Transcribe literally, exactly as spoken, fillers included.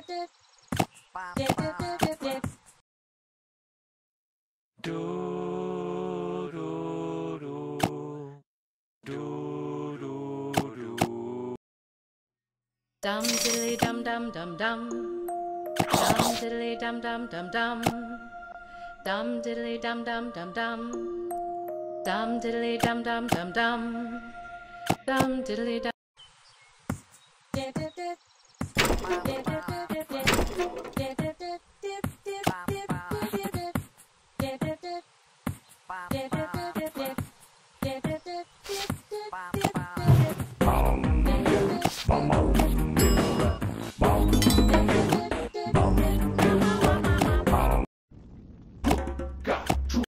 Do do do do do do. Dum diddly dum dum dum dum. Dum diddly dum dum dum dum. Dum diddly dum dum dum dum. Dum diddly dum dum dum dum. Dum diddly dum.